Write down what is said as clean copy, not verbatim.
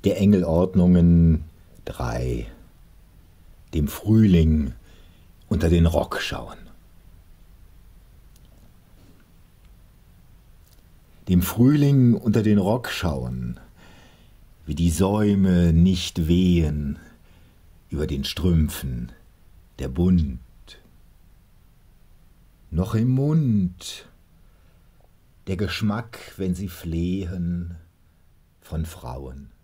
Der Engelordnungen 3. Dem Frühling unter den Rock schauen. Dem Frühling unter den Rock schauen, wie die Säume nicht wehen über den Strümpfen, der Bund. Noch im Mund der Geschmack, wenn sie flehen, von Frauen.